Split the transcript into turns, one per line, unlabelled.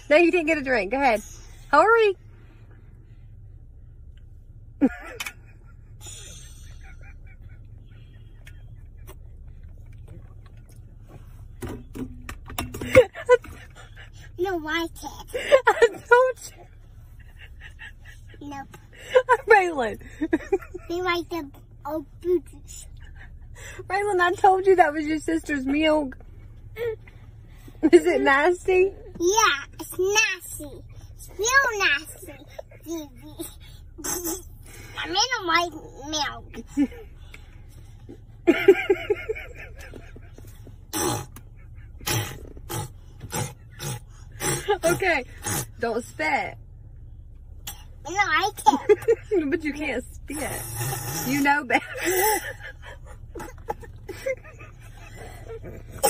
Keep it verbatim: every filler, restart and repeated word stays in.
No, you didn't get a drink. Go ahead. Hurry.
No, I can't.
I told you.
Nope.
Raylan.
They like the old boots.
Raylan, I told you that was your sister's milk. Is it nasty?
Yeah, it's nasty. It's real nasty. I'm in a white milk.
Okay, don't spit.
No, I can't.
But you can't spit. You know better.